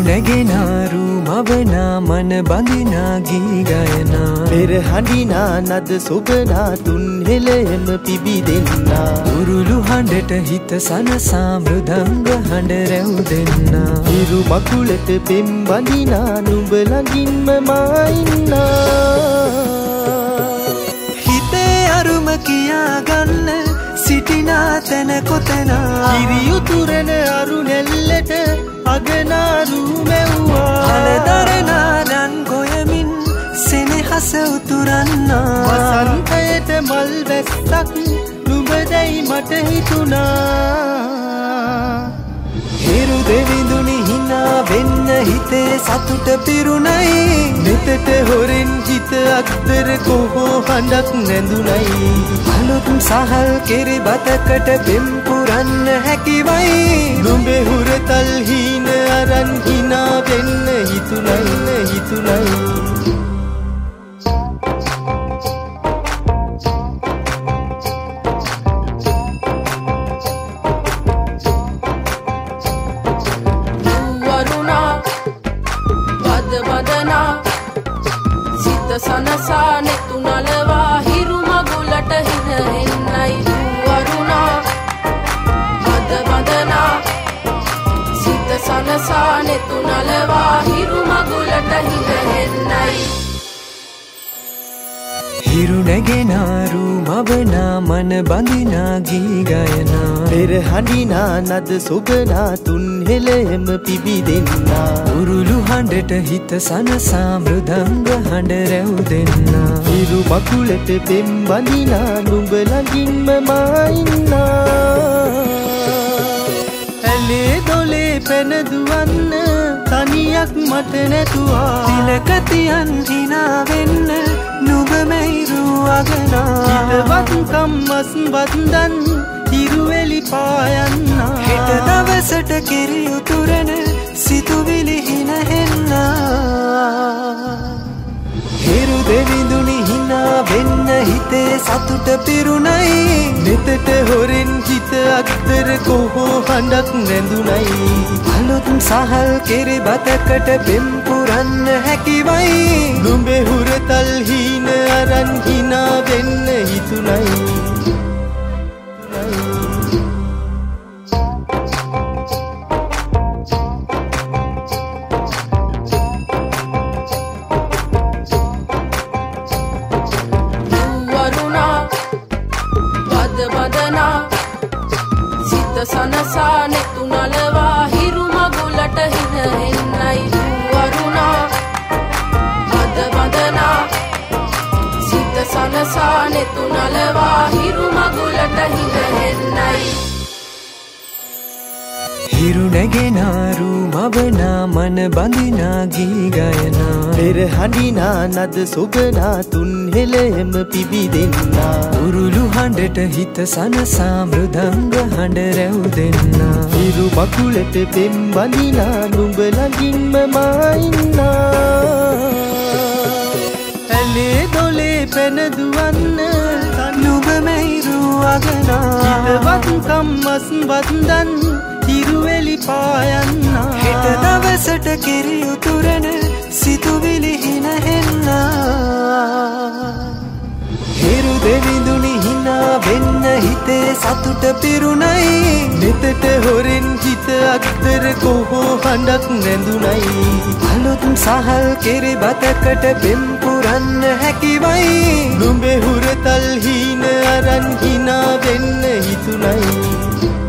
නැගෙනාරු මවනා මන බඳිනා ගී ගයනා පෙර හඬිනා නද සොබනා තුන් හෙළෙම පිබිදෙන්නා උරුළු හඬට හිත සනසා මෘදංග හඬ රැව් දෙන්නා හිරු මකුලට පෙම් බඳිනා නුඹ ළඟින්ම මා ඉන්නා හිතේ අරුම කියාගන්න සිටිනා තැන කොතනා කිරියුතුරන අරු නැල්ලට අගනාරු මැව්වා හලදරනාදන් ගොයමින් සෙනෙහස උතුරන්නා වසන්තයට මල් වැස්සක් නුඹදැයි මට හිතුණා හිරු දෙවිඳුනි හිනා වෙන්න හිතේ සතුට පිරුණයි නෙතට හොරෙන් හිත අක්තර කොහෝ හඬක් නැඳුනයි අලුත් සහල් කෙරි බතකට පෙම් පුරන්න හැකිවයි නුඹේ හුරතල් හීන අරන් හිනා වෙන්න හිතුණයි සනසා නෙතු නලවා හිරු මගුලට හින හෙන්නයි වරුණා මද බඳනා සිත සනසා නෙතු නලවා හිරු මගුලට හින හෙන්නයි හිරු නැගෙනාරු මවනා මන බඳිනා ගී ගයනා පෙර හඬිනා නද සොබනා තුන් හෙළෙම පිබිදෙන්නා උරුළු හඬට හිත සනසා මෘදංග හඬ රැව් දෙන්නා හිරු මකුලට පෙම් බඳිනා නුඹ ළඟින්ම මා ඉන්නා ඇලේ දොලේ පැන දුවන්න තනියක් මට නැතුවා තිලක තියන් හිනා වෙන්න නුඹ මෙහිරු අගනා හිතවත් කම්මස් වන්දන් හිරුවෙලි පායන්නා හෙට දවසට කිරි උතුරන සිතුවිලි හින හෙන්නා හිරු දෙවිඳුනි හිනා වෙන්න හිතේ සතුට පිරුණයි නෙතට හොරෙන් හිත අක්තර කොහෝ හඬක් නැඳුනයි අලුත් සහල් කෙරි බතකට පෙම් පුරන්න හැකිවයි නුඹේ හුරතල් හීන අරන් හිනා වෙන්න හිතුණයි සනසා නෙතු නලවා හිරු මගුලට හින හෙන්නයි වරුණා මද බඳනා සිත සනසා නෙතු නලවා හිරු මගුලට හින හෙන්නයි හිරු නැගෙනාරු මවනා මන බඳිනා ගී ගයනා පෙර හඬිනා නද සොබනා තුන් හෙළෙම පිබිදෙන්නා උරුළු හඬට හිත සනසා මෘදංග හඬ රැව් දෙන්නා හිරු මකුලට පෙම් බඳිනා නුඹ ළඟින්ම මා ඉන්නා ඇලේ දොලේ පැන දුවන්න නුඹ මෙහිරු අගනා හිතවත් කම්මස් වන්දන් හිරුවෙලි පායන්නා හෙට දවසට කිරි උතුරන සිතුවිලි හින හෙන්නා හිරු දෙවිඳුනි හිනා වෙන්න හිතේ සතුට පිරුණයි නෙතට හොරෙන් හිත අක්තර කොහෝ හඬක් නැඳුනයි අලුත් සහල් කෙරි බතකට පෙම් පුරන්න හැකිවයි නුඹේ හුරතල් හීන අරන් හිනා වෙන්න හිතුණයි